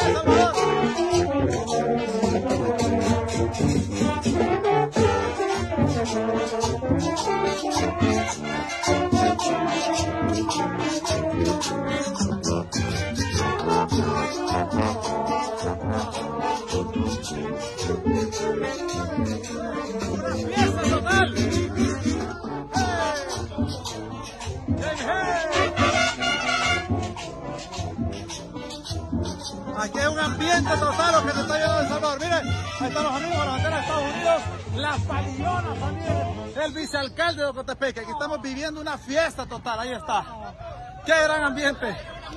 Aquí hay un ambiente total lo que se está llevando El Salvador. Miren, ahí están los amigos de la bandera de Estados Unidos, las palillonas también, el vicealcalde de Ocotepeque. Aquí estamos viviendo una fiesta total, ahí está. ¡Qué gran ambiente!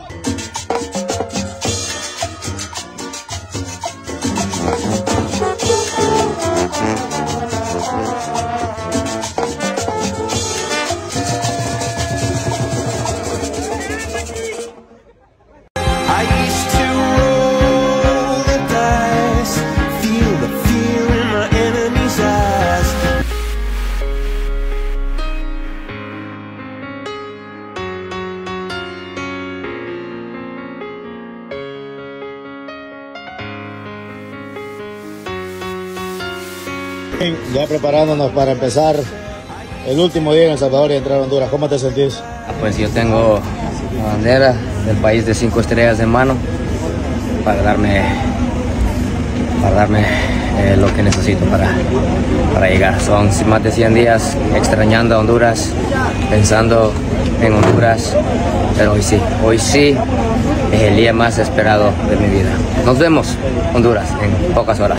Ya preparándonos para empezar el último día en El Salvador y entrar a Honduras. ¿Cómo te sentís? Pues yo tengo la bandera del país de 5 estrellas en mano para darme lo que necesito para llegar. Son más de 100 días extrañando a Honduras, pensando en Honduras, pero hoy sí es el día más esperado de mi vida. Nos vemos, Honduras, en pocas horas.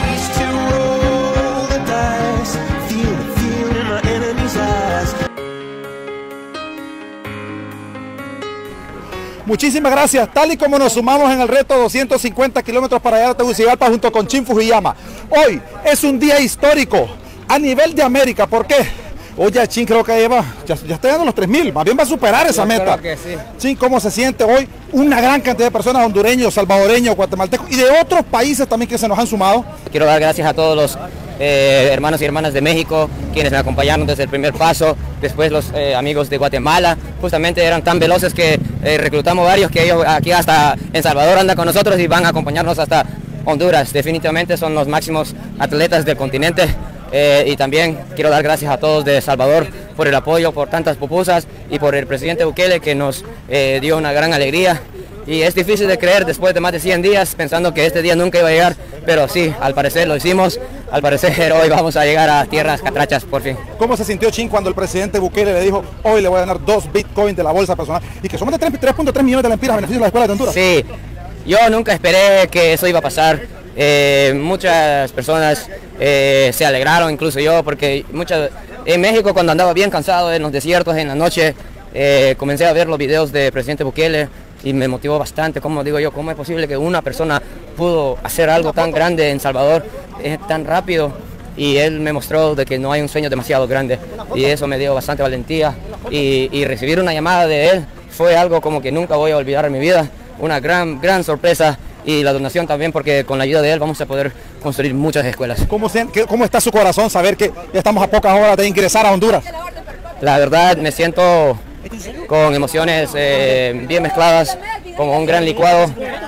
Muchísimas gracias. Tal y como nos sumamos en el reto 250 kilómetros para llegar a Tegucigalpa junto con Chin Fujiyama, hoy es un día histórico a nivel de América. ¿Por qué? Oye, Chin creo que ya está llegando a los 3.000, más bien va a superar esa meta. Que sí. Chin, ¿cómo se siente hoy? Una gran cantidad de personas, hondureños, salvadoreños, guatemaltecos y de otros países también que se nos han sumado. Quiero dar gracias a todos los hermanos y hermanas de México, quienes me acompañaron desde el primer paso, después los amigos de Guatemala, justamente eran tan veloces que reclutamos varios que ellos aquí hasta en Salvador andan con nosotros y van a acompañarnos hasta Honduras. Definitivamente son los máximos atletas del continente. Y también quiero dar gracias a todos de Salvador por el apoyo, por tantas pupusas y por el presidente Bukele que nos dio una gran alegría. Y es difícil de creer después de más de 100 días pensando que este día nunca iba a llegar, pero sí, al parecer lo hicimos, al parecer hoy vamos a llegar a tierras catrachas por fin. ¿Cómo se sintió Chin cuando el presidente Bukele le dijo hoy le voy a ganar 2 bitcoins de la bolsa personal y que somos de 3.3 millones de lempiras a beneficio de la escuela de Honduras? Sí, yo nunca esperé que eso iba a pasar. Muchas personas se alegraron, incluso yo, porque en México cuando andaba bien cansado en los desiertos en la noche, comencé a ver los videos del presidente Bukele y me motivó bastante. Como digo yo, ¿cómo es posible que una persona pudo hacer algo tan grande en Salvador tan rápido? Y él me mostró de que no hay un sueño demasiado grande y eso me dio bastante valentía y recibir una llamada de él fue algo como que nunca voy a olvidar en mi vida, una gran sorpresa. Y la donación también, porque con la ayuda de él vamos a poder construir muchas escuelas. ¿Cómo está su corazón saber que ya estamos a pocas horas de ingresar a Honduras? La verdad me siento con emociones bien mezcladas, como un gran licuado,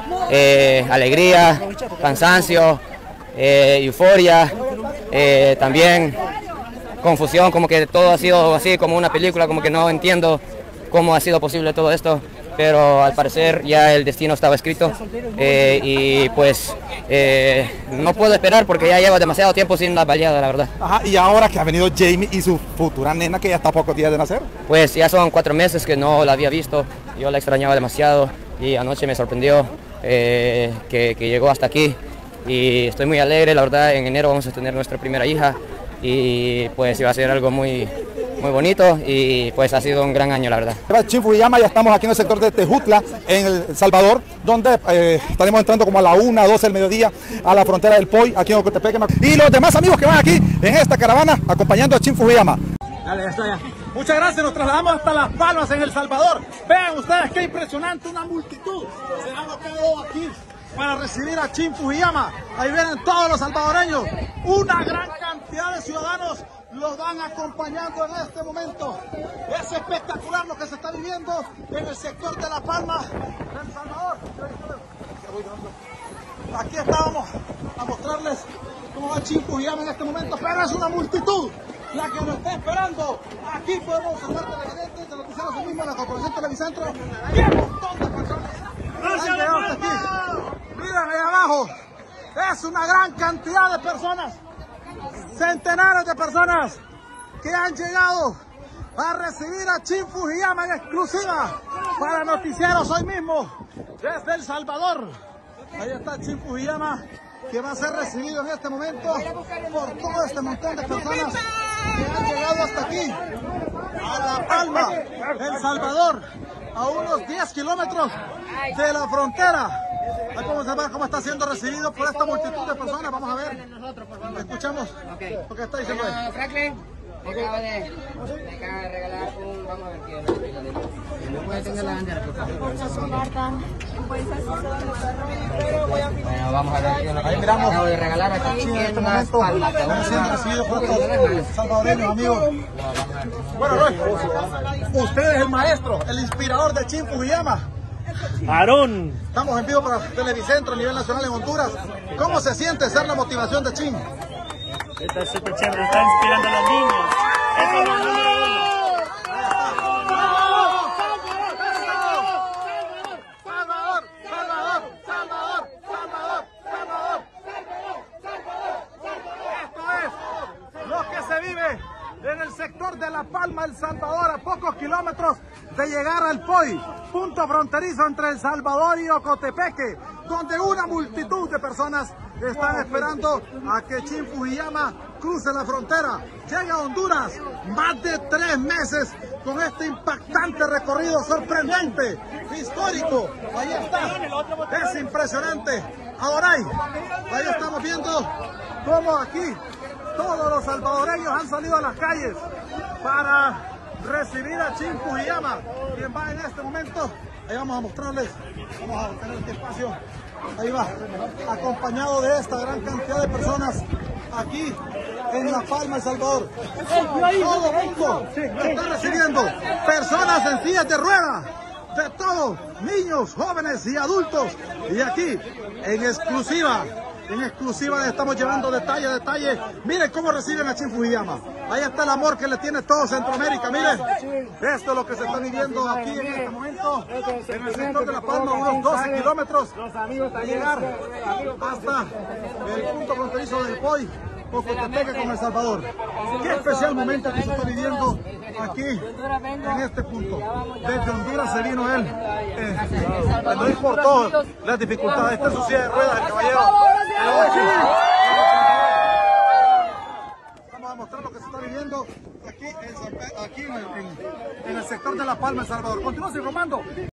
alegría, cansancio, euforia, también confusión, como que todo ha sido así como una película, como que no entiendo cómo ha sido posible todo esto. Pero al parecer ya el destino estaba escrito y pues no puedo esperar porque ya lleva demasiado tiempo sin la baleada, la verdad. Ajá, y ahora que ha venido Jamie y su futura nena que ya está a pocos días de nacer. Pues ya son 4 meses que no la había visto, yo la extrañaba demasiado y anoche me sorprendió que llegó hasta aquí y estoy muy alegre, la verdad. En enero vamos a tener nuestra primera hija y pues iba a ser algo muy bonito y pues ha sido un gran año, la verdad. Chin Fujiyama, ya estamos aquí en el sector de Tejutla, en El Salvador, donde estaremos entrando como a la 1, 12 del mediodía a la frontera del Poy, aquí en Ocotepeque. Y los demás amigos que van aquí en esta caravana acompañando a Chin Fujiyama. Dale, ya está ya. Muchas gracias, nos trasladamos hasta Las Palmas en El Salvador. Vean ustedes qué impresionante, una multitud se ha alocado aquí para recibir a Chin Fujiyama. Ahí vienen todos los salvadoreños, una gran cantidad de ciudadanos los van acompañando en este momento. Es espectacular lo que se está viviendo en el sector de La Palma, El Salvador. Aquí estábamos a mostrarles cómo va Chim Fujiyama en este momento, pero es una multitud la que nos está esperando. Aquí podemos observar televidentes, de noticieros mismos mismo, la Corporación Televicentro, y un montón de personas han llegado hasta aquí. Miren ahí abajo, es una gran cantidad de personas, centenares de personas que han llegado a recibir a Chim Fujiyama en exclusiva para Noticieros hoy mismo desde El Salvador. Ahí está Chim Fujiyama, que va a ser recibido en este momento por todo este montón de personas que han llegado hasta aquí, a La Palma, El Salvador, a unos 10 kilómetros de la frontera. Ahí podemos ver cómo está siendo recibido por esta multitud de personas. Vamos a ver, escuchamos lo que está diciendo él. Franklin, me acaba de regalar un, vamos a ver qué ¿me puede tener la bandera, por favor? Bueno, vamos a ver. Ahí miramos. Acabo de regalar aquí en este momento estamos siendo recibidos por estos salvadoreños, amigos. Bueno, Roy, usted es el maestro, el inspirador de Chim Fujiyama. Aarón. Estamos en vivo para Televicentro a nivel nacional en Honduras. ¿Cómo se siente ser la motivación de Chim? Está súper chévere, está inspirando a los niños. Eso es lo número uno. En el sector de La Palma, El Salvador, a pocos kilómetros de llegar al POI, punto fronterizo entre El Salvador y Ocotepeque, donde una multitud de personas están esperando a que Chim Fujiyama cruce la frontera, llegue a Honduras, más de 3 meses con este impactante recorrido sorprendente, histórico. Ahí está, es impresionante. Ahora ahí estamos viendo cómo aquí todos los salvadoreños han salido a las calles para recibir a Chim Fujiyama, quien va en este momento. Ahí vamos a mostrarles, vamos a tener este espacio. Ahí va, acompañado de esta gran cantidad de personas aquí en La Palma, El Salvador. Todo el mundo lo está recibiendo. Personas en sillas de ruedas, de todo, niños, jóvenes y adultos. Y aquí, en exclusiva les estamos llevando detalle a detalle. Miren cómo reciben a Chim Fujiyama. Ahí está el amor que le tiene todo Centroamérica. Miren, esto es lo que se está viviendo aquí en este momento, en el sector de La Palma, unos 12 kilómetros de llegar hasta el punto fronterizo del POI, Ocotepeque con El Salvador. Qué especial momento que se está viviendo aquí en este punto. Desde Honduras se vino él. No importó las dificultades. Esta es su silla de ruedas, el caballero. Vamos a mostrar lo que se está viviendo aquí en el sector de La Palma, El Salvador. Continúa informando.